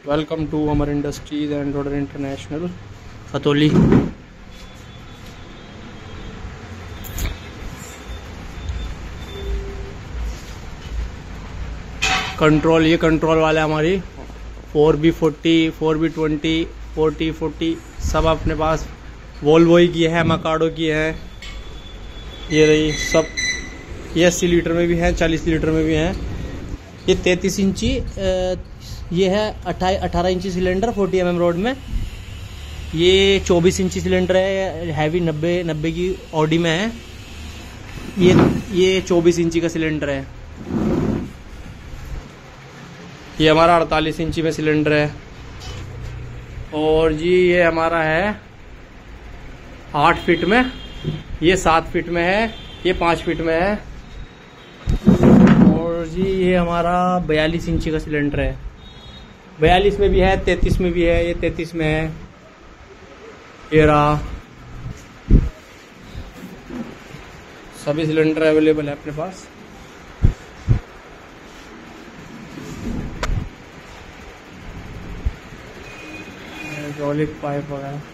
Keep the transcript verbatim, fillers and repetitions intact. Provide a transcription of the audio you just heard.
Welcome to Amar industries and Roder international Khatauli. Control, ये control वाले हमारी four B forty, four B twenty, forty forty सब अपने पास Volvo ही की है, मकाडो की है। ये रही सब, ये अस्सी लीटर में भी है, चालीस लीटर में भी है। ये तैंतीस इंची, ये है अट्ठाई अठारह इंची cylinder forty M M road में। ये चौबीस इंची सिलेंडर है, हैवी नब्बे नब्बे की ऑडी में है। ये ये चौबीस इंची का सिलेंडर है। ये हमारा अड़तालीस इंची में सिलेंडर है। और जी ये हमारा है आठ फीट में, ये सात फीट में है, ये पाँच फीट में है। और जी ये हमारा बयालीस इंची का सिलेंडर है। बयालीस में भी है, तैंतीस में भी है, ये तैंतीस में है। ये रहा, सभी सिलेंडर अवेलेबल है अपने पास। हाइड्रोलिक पाइप वगैरह